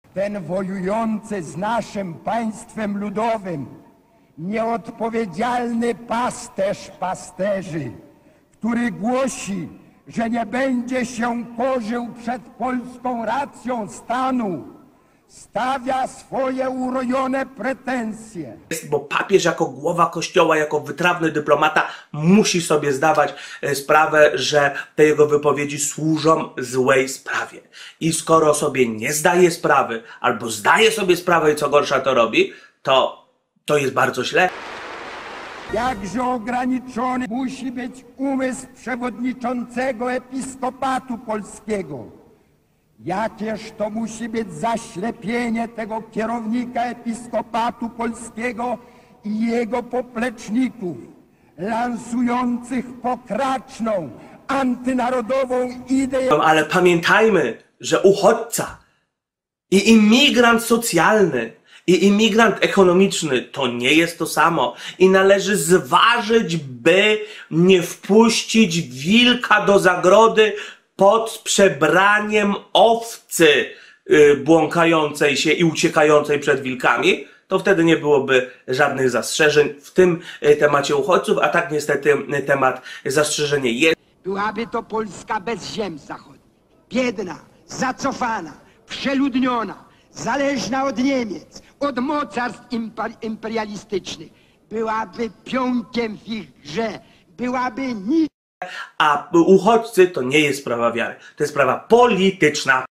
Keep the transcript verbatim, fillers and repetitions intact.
Ten wojujący z naszym państwem ludowym, nieodpowiedzialny pasterz pasterzy, który głosi, że nie będzie się korzył przed polską racją stanu, stawia swoje urojone pretensje. Bo papież jako głowa kościoła, jako wytrawny dyplomata musi sobie zdawać sprawę, że te jego wypowiedzi służą złej sprawie. I skoro sobie nie zdaje sprawy, albo zdaje sobie sprawę i co gorsza to robi, to, to jest bardzo źle. Jakże ograniczony musi być umysł przewodniczącego Episkopatu Polskiego. Jakież to musi być zaślepienie tego kierownika Episkopatu Polskiego i jego popleczników, lansujących pokraczną, antynarodową ideę. Ale pamiętajmy, że uchodźca i imigrant socjalny i imigrant ekonomiczny to nie jest to samo i należy zważyć, by nie wpuścić wilka do zagrody pod przebraniem owcy yy, błąkającej się i uciekającej przed wilkami, to wtedy nie byłoby żadnych zastrzeżeń w tym yy, temacie uchodźców, a tak niestety yy, temat zastrzeżenie jest. Byłaby to Polska bez ziem zachodnich, biedna, zacofana, przeludniona, zależna od Niemiec, od mocarstw imperialistycznych. Byłaby pionkiem w ich grze, byłaby nic. A uchodźcy to nie jest sprawa wiary, to jest sprawa polityczna.